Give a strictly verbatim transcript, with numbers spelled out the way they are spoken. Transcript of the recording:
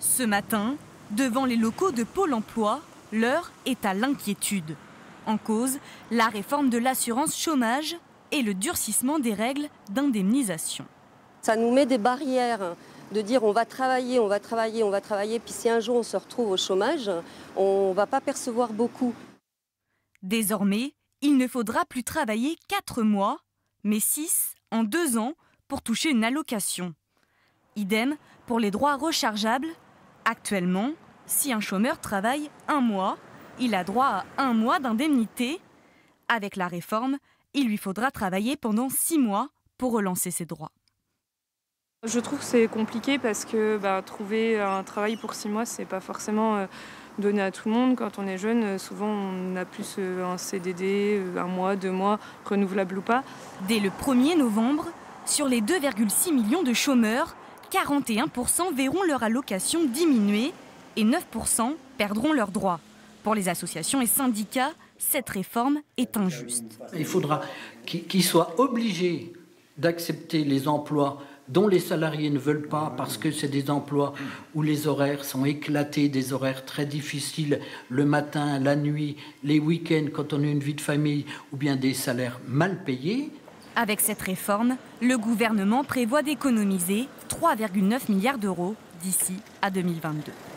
Ce matin, devant les locaux de Pôle emploi, l'heure est à l'inquiétude. En cause, la réforme de l'assurance chômage et le durcissement des règles d'indemnisation. Ça nous met des barrières de dire on va travailler, on va travailler, on va travailler, puis si un jour on se retrouve au chômage, on ne va pas percevoir beaucoup. Désormais, il ne faudra plus travailler quatre mois, mais six en deux ans pour toucher une allocation. Idem pour les droits rechargeables. Actuellement, si un chômeur travaille un mois, il a droit à un mois d'indemnité. Avec la réforme, il lui faudra travailler pendant six mois pour relancer ses droits. Je trouve que c'est compliqué parce que bah, trouver un travail pour six mois, c'est pas forcément euh, donné à tout le monde. Quand on est jeune, souvent on a plus euh, un C D D, euh, un mois, deux mois, renouvelable ou pas. Dès le premier novembre, sur les deux virgule six millions de chômeurs, quarante et un pour cent verront leur allocation diminuer et neuf pour cent perdront leurs droits. Pour les associations et syndicats, cette réforme est injuste. Il faudra qu'ils soient obligés d'accepter les emplois dont les salariés ne veulent pas parce que c'est des emplois où les horaires sont éclatés, des horaires très difficiles, le matin, la nuit, les week-ends quand on a une vie de famille ou bien des salaires mal payés. Avec cette réforme, le gouvernement prévoit d'économiser trois virgule neuf milliards d'euros d'ici à deux mille vingt-deux.